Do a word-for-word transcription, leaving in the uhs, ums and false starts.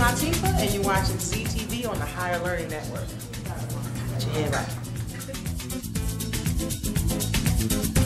Latifah, and you're watching Z T V on the Higher Learning Network. Put your head right.